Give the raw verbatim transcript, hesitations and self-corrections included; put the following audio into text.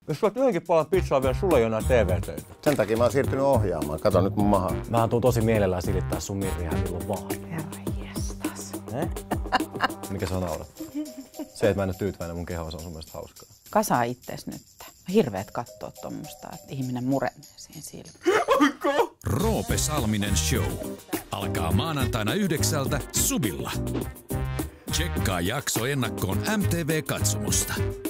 Jos sulla yhdenkin palan pizzaa vielä, sulla ei ole enää T V-töitä. Sen takia mä oon siirtynyt ohjaamaan. Kato nyt mun maha. Mä tuun tosi mielellään silittää sun mirriä milloin vaan. Herra jestas. Eh? Mikä se on naurattu? Se, että mä en ole tyytyväinen mun kehoon, se on sun mielestä hauskaa. Kasaa itses nyt. Hirveet kattoo tommoista, että ihminen murenee siihen silmään. Roope Salminen Show. Alkaa maanantaina yhdeksältä Subilla. Tsekkaa jakso ennakkoon M T V-katsomusta.